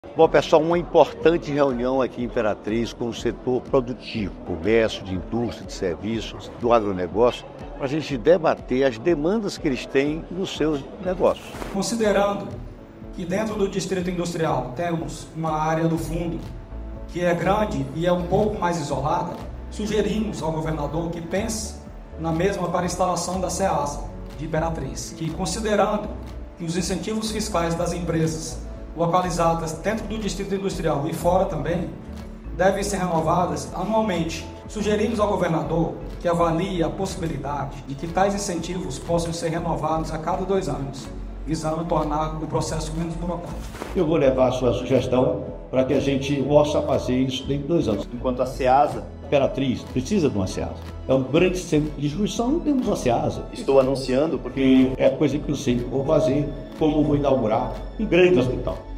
Bom, pessoal, uma importante reunião aqui em Imperatriz com o setor produtivo, comércio, de indústria, de serviços, do agronegócio, para a gente debater as demandas que eles têm nos seus negócios. Considerando que dentro do distrito industrial temos uma área do fundo que é grande e é um pouco mais isolada, sugerimos ao governador que pense na mesma para a instalação da CEASA de Imperatriz, que considerando que os incentivos fiscais das empresas localizadas dentro do distrito industrial e fora também, devem ser renovadas anualmente. Sugerimos ao governador que avalie a possibilidade de que tais incentivos possam ser renovados a cada 2 anos, visando tornar o processo menos burocrático. Eu vou levar a sua sugestão para que a gente possa fazer isso dentro de 2 anos. Enquanto a CEASA, Imperatriz precisa de uma CEASA. É um grande centro de distribuição, não temos uma CEASA. estou anunciando porque É coisa que eu sei que vou fazer, como vou inaugurar um grande hospital.